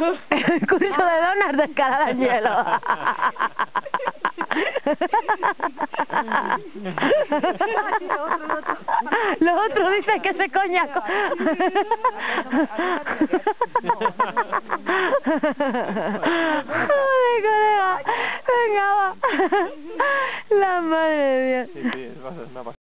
El curso de donas de escalada en hielo. Los otros dicen que se coñaco. Joder, colega. Venga, va. La madre de Dios. Sí, sí, es una